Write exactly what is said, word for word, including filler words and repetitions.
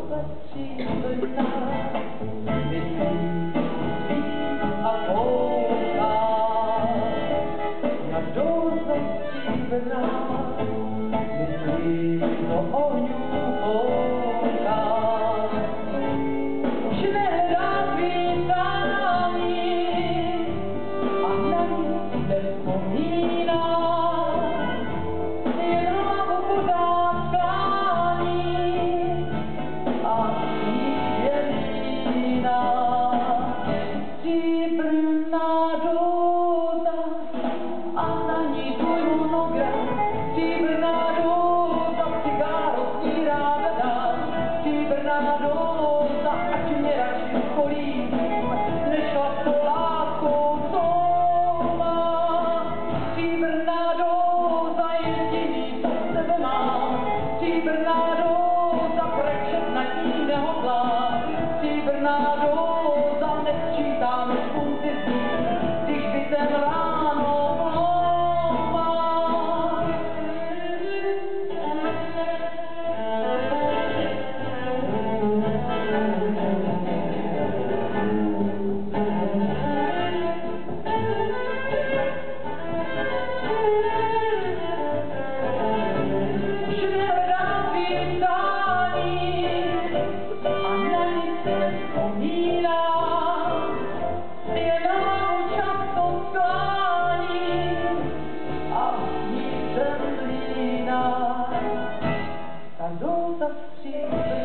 rosa stříbrná, myslí a kouká. Jak rosa stříbrná, myslí do ohňů kouká. Už nehledá svítání a na nic nevzpomíná. Jen hlavu pořád sklání a sníh je líná. Stříbrná róza a na ní tvůj monogram. Stříbrná róza, cigáro sní ráda dám. Stříbrná róza, ať mě radši skolím, než chlapkou láskou, co má. Stříbrná róza, jediný, co v sebe mám. Stříbrná róza, brečet na ní nehodlám. Stříbrná róza, nesčítám spunty z ní, když vidím ráno vlomá. Už nehledám svítání a na nic nevzpomínám. Jen hlavu často sklání a sní jsem líná. Ta róza stříbrná